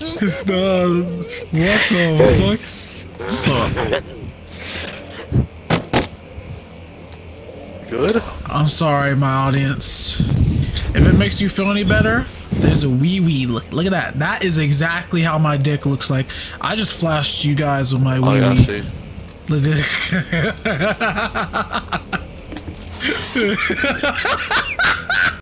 What the fuck? Stop. Good? I'm sorry, my audience. If it makes you feel any better, there's a wee wee. Look at that. That is exactly how my dick looks like. I just flashed you guys with my wee wee. Oh, yeah, I see. Look at